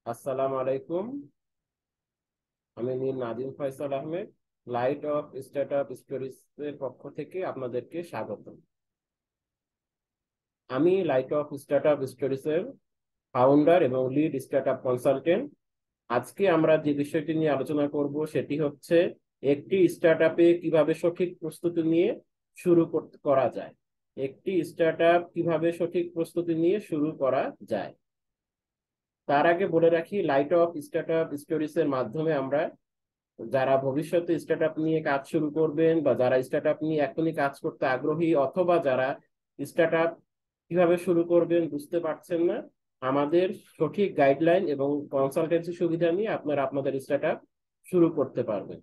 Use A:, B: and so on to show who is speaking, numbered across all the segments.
A: আসসালামু আলাইকুম। আমি Mir Nadim Faisal Ahmed, light of startup stories এর পক্ষ থেকে আপনাদেরকে স্বাগত। আমি লাইট অফ স্টার্টআপ স্টোরিজ এর ফাউন্ডার এবং লিড স্টার্টআপ কনসালটেন্ট। আজকে আমরা যে বিষয়টি নিয়ে আলোচনা করব সেটি হচ্ছে একটি স্টার্টআপে কিভাবে সঠিক প্রস্তুতি নিয়ে করা যায়। একটি স্টার্টআপ কিভাবে সঠিক প্রস্তুতি নিয়ে শুরু করা যায়। তার আগে বলে রাখি, লাইট অফ স্টার্টআপ স্টোরিজ এর মাধ্যমে আমরা যারা ভবিষ্যতে স্টার্টআপ নিয়ে কাজ শুরু করবেন বা যারা স্টার্টআপ নিয়ে এখনই কাজ করতে আগ্রহী অথবা যারা স্টার্টআপ কিভাবে শুরু করবেন বুঝতে পারছেন না, আমাদের সঠিক গাইডলাইন এবং কনসালটেন্সি সুবিধা নিয়ে আপনারা আপনাদের স্টার্টআপ শুরু করতে পারবেন।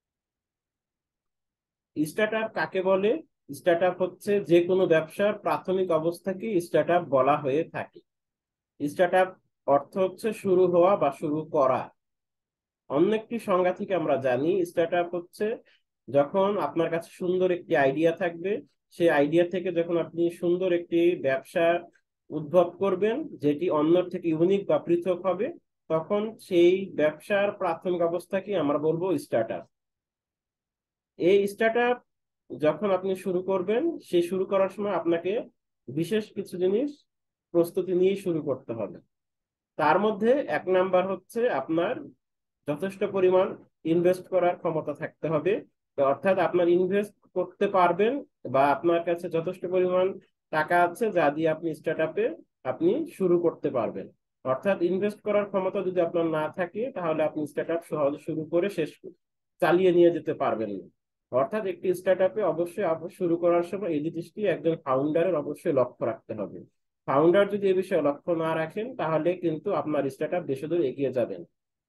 A: স্টার্টআপ কাকে বলে? স্টার্টআপ হচ্ছে যে কোনো ব্যবসার প্রাথমিক অবস্থাকে স্টার্টআপ বলা হয়ে থাকে। স্টার্টআপ অর্থ হচ্ছে শুরু হওয়া বা শুরু করা। অন্য একটি সংজ্ঞা থেকে আমরা জানি স্টার্টআপ হচ্ছে যখন আপনার কাছে সুন্দর একটি আইডিয়া থাকবে, সেই আইডিয়া থেকে যখন আপনি সুন্দর একটি ব্যবসা উদ্ভব করবেন যেটি অন্যের থেকে ইউনিক বা পৃথক হবে, তখন সেই ব্যবসার প্রাথমিক অবস্থাকে আমরা বলবো স্টার্টআপ। এই স্টার্টআপ যখন আপনি শুরু করবেন, সেই শুরু করার সময় আপনাকে বিশেষ কিছু জিনিস প্রস্তুতি নিয়ে শুরু করতে হবে। তার মধ্যে এক নাম্বার হচ্ছে আপনার যথেষ্ট পরিমাণ ইনভেস্ট করার ক্ষমতা থাকতে হবে। তো অর্থাৎ আপনার ইনভেস্ট করতে পারবেন বা আপনার কাছে যথেষ্ট পরিমাণ টাকা আছে যা দিয়ে আপনি স্টার্টআপে আপনি শুরু করতে পারবেন। অর্থাৎ ইনভেস্ট করার ক্ষমতা যদি আপনার না থাকে তাহলে আপনি স্টার্টআপ সহজে শুরু করে চালিয়ে নিয়ে যেতে পারবেন না। অর্থাৎ একটি স্টার্টআপে অবশ্যই শুরু করার সময় এই জিনিসটি একজন ফাউন্ডারের অবশ্যই লক্ষ্য রাখতে হবে। ফাউন্ডার যদি এ বিষয়ে লক্ষ্য না রাখেন তাহলে কিন্তু আপনার স্টার্টআপ বেশি দূর এগিয়ে যাবেন।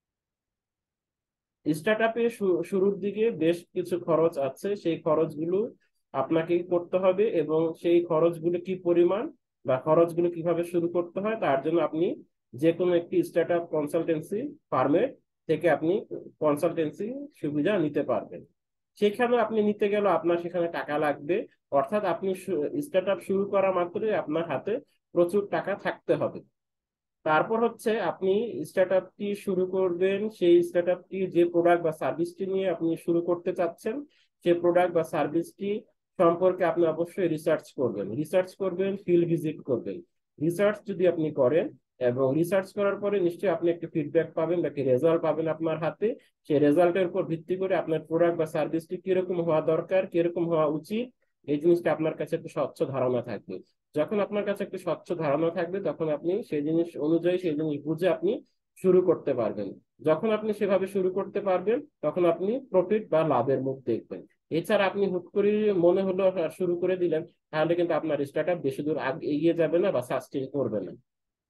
A: স্টার্টআপে শুরুর দিকে বেশ কিছু খরচ আছে, সেই খরচগুলো আপনাকে করতে হবে এবং সেই খরচগুলো কি পরিমাণ বা খরচগুলো কিভাবে শুরু করতে হয় তার জন্য আপনি যে কোনো একটি স্টার্টআপ কনসালটেন্সি ফার্মে থেকে আপনি কনসালটেন্সি সুবিধা নিতে পারবেন। সেখানে আপনি নিতে গেলে আপনার সেখানে টাকা লাগবে। অর্থাৎ আপনি স্টার্টআপ শুরু করা মাত্রই আপনার হাতে প্রচুর টাকা থাকতে হবে। তারপর হচ্ছে আপনি স্টার্টআপটি শুরু করবেন, সেই স্টার্টআপটি যে প্রোডাক্ট বা সার্ভিসটি নিয়ে আপনি শুরু করতে চাচ্ছেন সেই প্রোডাক্ট বা সার্ভিসটি সম্পর্কে আপনি অবশ্যই রিসার্চ করবেন, ফিল্ড ভিজিট করবেন। রিসার্চ যদি আপনি করেন এবং রিসার্চ করার পরে নিশ্চয়ই আপনি একটা ফিডব্যাক পাবেন বা একটা রেজাল্ট পাবেন আপনার হাতে। সেই রেজাল্টের উপর ভিত্তি করে আপনার প্রোডাক্ট বা সার্ভিসটি কিরকম হওয়া দরকার, কিরকম হওয়া উচিত, এই জিনিসটা আপনার কাছে একটা স্বচ্ছ ধারণা থাকবে। যখন আপনার কাছে একটা স্বচ্ছ ধারণা থাকবে তখন আপনি সেই জিনিস অনুযায়ী সেই জিনিস বুঝে আপনি শুরু করতে পারবেন। যখন আপনি সেভাবে শুরু করতে পারবেন তখন আপনি প্রফিট বা লাভের মুখ দেখবেন। এছাড়া আপনি হুট করে মনে হলো শুরু করে দিলেন, তাহলে কিন্তু আপনার স্টার্টআপ বেশি দূর এগিয়ে যাবে না বা সাস্টেইন করবে না।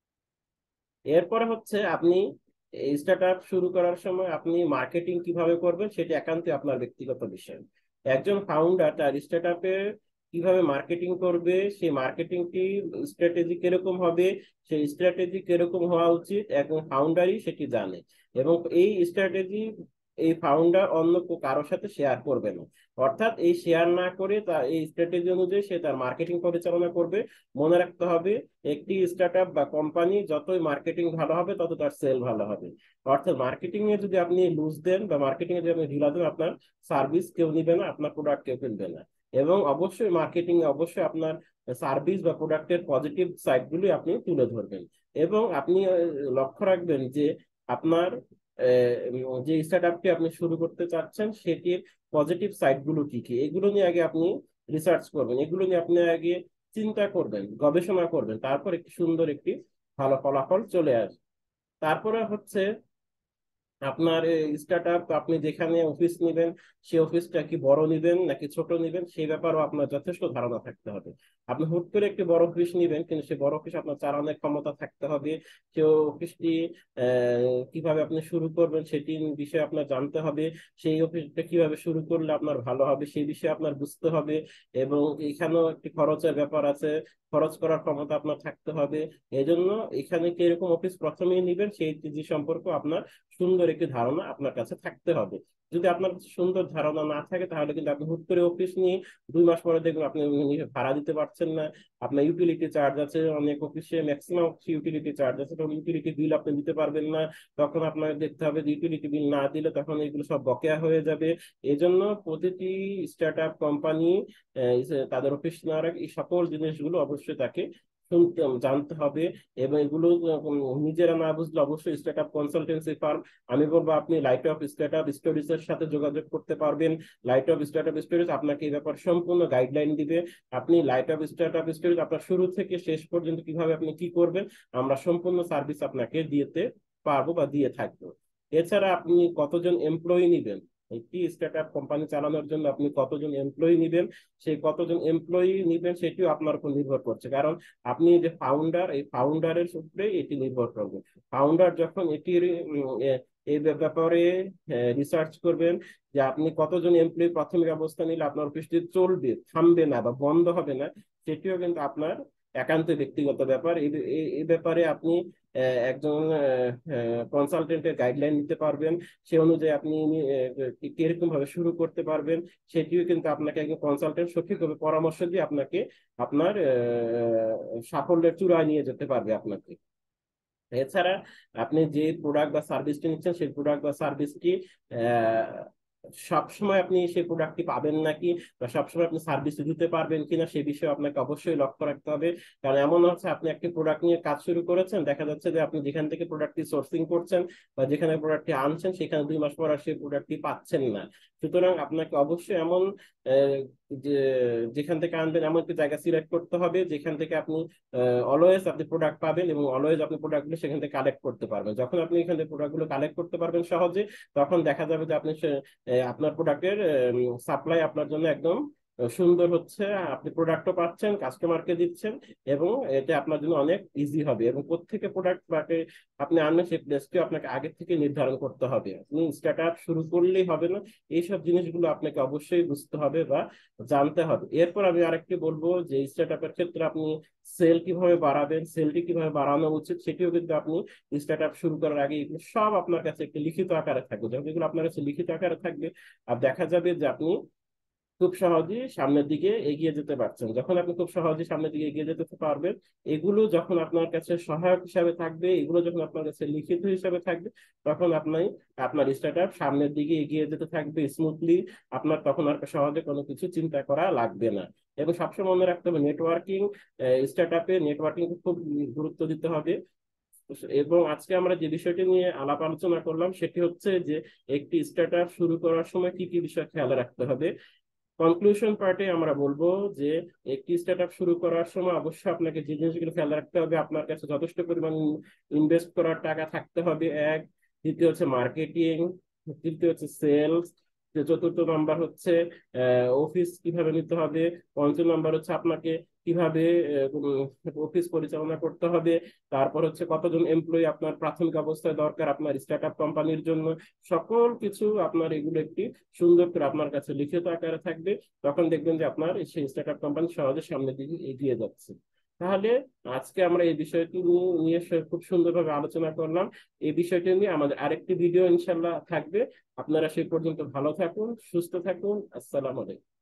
A: এরপরে হচ্ছে আপনি স্টার্টআপ শুরু করার সময় আপনি মার্কেটিং কিভাবে করবেন সেটি একান্তই আপনার ব্যক্তিগত বিষয়। একজন ফাউন্ডার তার স্টার্টআপে কিভাবে মার্কেটিং করবে, সেই মার্কেটিংটি স্ট্র্যাটেজি কিরকম হবে, সেই স্ট্র্যাটেজি কিরকম হওয়া উচিত একজন ফাউন্ডারই সেটি জানে। এবং এই স্ট্র্যাটেজি এই ফাউন্ডার অন্য কারোর সাথে শেয়ার করবে না। অর্থাৎ এই শেয়ার না করে তার এই স্ট্র্যাটেজি অনুযায়ী সে তার মার্কেটিং পরিচালনা করবে। মনে রাখতে হবে, একটি স্টার্টআপ বা কোম্পানি যতই মার্কেটিং ভালো হবে তত তার সেল ভালো হবে। অর্থাৎ মার্কেটিং এ যদি আপনি লুজ দেন বা মার্কেটিং এ যদি আপনি ঢিলা দেন, আপনার সার্ভিস কেউ নিবে না, আপনার প্রোডাক্ট কেউ কিনবে না। এবং অবশ্যই মার্কেটিং এ অবশ্যই আপনার সার্ভিস বা প্রোডাক্টের পজিটিভ সাইড গুলি আপনি তুলে ধরবেন। এবং আপনি লক্ষ্য রাখবেন যে আপনার যে স্টার্টআপটি আপনি শুরু করতে চাচ্ছেন সেটির পজিটিভ সাইড গুলো কি কি, এগুলো নিয়ে আগে আপনি রিসার্চ করবেন, এগুলো নিয়ে আপনি আগে চিন্তা করবেন, গবেষণা করবেন, তারপর একটি সুন্দর একটি ভালো ফলাফল চলে আসবে। তারপরে হচ্ছে আপনার স্টার্টআপ আপনি যেখানে অফিস নেবেন সেই অফিসটা কি বড় নেবেন নাকি ছোট নেবেন সেই ব্যাপারেও আপনার যথেষ্ট ধারণা থাকতে হবে। আপনি হুট করে একটি বড় অফিস নেবেন কিন্তু সেই বড় অফিস আপনার চালানোর ক্ষমতা থাকতে হবে। সেই অফিসটি কিভাবে আপনি শুরু করবেন সেটি বিষয়ে আপনার জানতে হবে। সেই অফিসটা কিভাবে শুরু করলে আপনার ভালো হবে সেই বিষয়ে আপনার বুঝতে হবে। এবং এখানেও একটি খরচের ব্যাপার আছে, খরচ করার ক্ষমতা আপনার থাকতে হবে। এই জন্য এখানে কিরকম অফিস প্রথমেই নেবেন সেই সম্পর্কে আপনার সুন্দর একটি ধারণা আপনার কাছে থাকতে হবে। যদি আপনার কাছে সুন্দর ধারণা না থাকে তাহলে কিন্তু আপনি হুট করে অফিস নিয়ে 2 মাস পরে দেখবেন আপনি ভাড়া দিতে পারছেন না, আপনার ইউটিলিটি চার্জ আছে, অনেক অফিসে ম্যাক্সিমাম ইউটিলিটি চার্জ আছে, তখন ইউটিলিটি বিল আপনি দিতে পারবেন না। তখন আপনাকে দেখতে হবে যে ইউটিলিটি বিল না দিলে তখন এগুলো সব বকেয়া হয়ে যাবে। এই জন্য প্রতিটি স্টার্ট আপ কোম্পানি তাদের অফিস নেওয়ার আগে এই সকল জিনিসগুলো অবশ্যই তাকে শুনতে জানতে হবে। এবং এগুলো নিজেরা না বুঝলে অবশ্যই স্টার্ট আপ কনসালটেন্সি ফার্ম, আমি বলবো আপনি light of startup stories এর সাথে যোগাযোগ করতে পারবেন। Light of startup stories আপনাকে এই ব্যাপারে সম্পূর্ণ গাইডলাইন দিবে। আপনি light of startup stories আপনার শুরু থেকে শেষ পর্যন্ত কিভাবে আপনি কি করবেন আমরা সম্পূর্ণ সার্ভিস আপনাকে দিতে পারবো বা দিয়ে থাকবো। এছাড়া আপনি কতজন এমপ্লয়ি নিবেন, একটি স্টার্ট আপ কোম্পানি চালানোর জন্য আপনি কতজন এমপ্লয়ি নিবেন, সেই কতজন এমপ্লয়ি নিবেন সেটিও আপনার উপর নির্ভর করছে। কারণ আপনি যে ফাউন্ডার, এই ফাউন্ডারের উপরে এটি নির্ভর করবে। ফাউন্ডার যখন এটির এই ব্যাপারে রিসার্চ করবেন যে আপনি কতজন এমপ্লয়ি প্রাথমিক অবস্থা নিলে আপনার অফিসটি চলবে, থামবে না বা বন্ধ হবে না, সেটিও কিন্তু আপনার একান্ত ব্যক্তিগত ব্যাপার। এই ব্যাপারে আপনি একজন কনসালটেন্টের গাইডলাইন নিতে পারবেন। সে অনুযায়ী আপনি কিরকম ভাবে শুরু করতে পারবেন সেটিও কিন্তু আপনাকে একজন কনসালটেন্ট সঠিকভাবে পরামর্শ দিয়ে আপনাকে আপনার সাফল্যের চূড়ায় নিয়ে যেতে পারবে আপনাকে। এছাড়া আপনি যে প্রোডাক্ট বা সার্ভিসটি নিচ্ছেন সেই প্রোডাক্ট বা সার্ভিসটি সবসময় আপনি সেই প্রোডাক্টটি পাবেন নাকি, বা সবসময় আপনি সার্ভিস দিতে পারবেন কিনা সে বিষয়ে আপনাকে অবশ্যই লক্ষ্য রাখতে হবে। কারণ এমন হচ্ছে আপনি একটি প্রোডাক্ট নিয়ে কাজ শুরু করেছেন, দেখা যাচ্ছে যে আপনি যেখান থেকে প্রোডাক্টটি সোর্সিং করছেন বা যেখানে প্রোডাক্টটি আনছেন সেখানে 2 মাস পর আর সেই প্রোডাক্টটি পাচ্ছেন না। সুতরাং আপনাকে অবশ্যই এমন যে যেখান থেকে আনবেন এমন একটি জায়গা সিলেক্ট করতে হবে যেখান থেকে আপনি অলওয়েজ আপনি প্রোডাক্ট পাবেন এবং অলওয়েজ আপনি প্রোডাক্টগুলো সেখান থেকে কালেক্ট করতে পারবেন। যখন আপনি এখান থেকে প্রোডাক্টগুলো কালেক্ট করতে পারবেন সহজে, তখন দেখা যাবে যে আপনি আপনার প্রোডাক্টের সাপ্লাই আপনার জন্য একদম সুন্দর হচ্ছে, আপনি প্রোডাক্টও পাচ্ছেন, কাস্টমারকে দিচ্ছেন, এবং এটা আপনার জন্য অনেক ইজি হবে। এবং প্রত্যেকে প্রোডাক্ট আপনি আনবেন সেই প্লেসটি আপনাকে আগে থেকে নির্ধারণ করতে হবে। আপনি স্টার্ট আপ শুরু করলেই হবে না, এইসব জিনিসগুলো আপনাকে অবশ্যই বুঝতে হবে বা জানতে হবে। এরপর আমি আরেকটি বলবো যে স্টার্ট আপের ক্ষেত্রে আপনি সেল কিভাবে বাড়াবেন, সেলটি কিভাবে বাড়ানো উচিত সেটিও কিন্তু আপনি স্টার্ট আপ শুরু করার আগে এগুলো সব আপনার কাছে একটি লিখিত আকারে থাকবে। যখন এগুলো আপনার কাছে লিখিত আকারে থাকবে আর দেখা যাবে যে আপনি খুব সহজেই সামনের দিকে এগিয়ে যেতে পারছেন। যখন আপনি খুব সহজেই সামনের দিকে এগিয়ে যেতে পারবেন, এগুলো যখন আপনার কাছে সহায়ক হিসাবে থাকবে, এগুলো যখন আপনার কাছে লিখিত হিসাবে থাকবে, তখন আপনি আপনার স্টার্ট আপ সামনের দিকে এগিয়ে যেতে থাকবে স্মুথলি। আপনার তখন আর সহজে কোনো কিছু চিন্তা করা লাগবে না। এবং সবসময় মনে রাখতে হবে নেটওয়ার্কিং, স্টার্ট আপে নেটওয়ার্কিং খুব গুরুত্ব দিতে হবে। এবং আজকে আমরা যে বিষয়টি নিয়ে আলাপ আলোচনা করলাম সেটি হচ্ছে যে একটি স্টার্ট আপ শুরু করার সময় কি কি বিষয় খেয়াল রাখতে হবে। কনক্লুশন পার্টে আমরা বলবো যে একটি স্টার্ট আপ শুরু করার সময় অবশ্যই আপনাকে যে জিনিসগুলো খেয়াল রাখতে হবে, আপনার কাছে যথেষ্ট পরিমাণ ইনভেস্ট করার টাকা থাকতে হবে, এক। দ্বিতীয় হচ্ছে মার্কেটিং, তৃতীয় হচ্ছে সেলস, চতুর্থ নাম্বার হচ্ছে অফিস কিভাবে নিতে হবে, পঞ্চম নাম্বার হচ্ছে আপনাকে কিভাবে অফিস পরিচালনা করতে হবে, তারপর হচ্ছে কতজন এমপ্লয়ি আপনার প্রাথমিক অবস্থায় দরকার আপনার স্টার্ট আপ কোম্পানির জন্য। সকল কিছু আপনার এগুলো একটি সুন্দর করে আপনার কাছে লিখিত আকারে থাকবে। তখন দেখবেন যে আপনার সেই স্টার্ট আপ কোম্পানি সহজে সামনের দিকে এগিয়ে যাচ্ছে। তাহলে আজকে আমরা এই বিষয়টি নিয়ে খুব সুন্দরভাবে আলোচনা করলাম। এই বিষয়টি নিয়ে আমাদের আরেকটি ভিডিও ইনশাল্লাহ থাকবে। আপনারা সেই পর্যন্ত ভালো থাকুন, সুস্থ থাকুন। আসসালামু আলাইকুম।